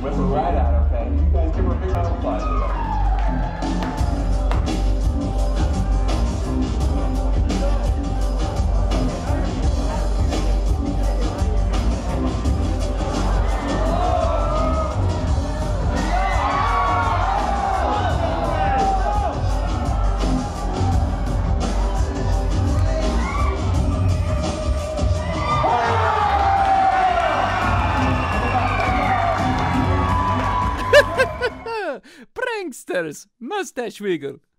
Whip her right out, okay? You guys give her a big round of applause for that. Pranksters, mustache wiggle.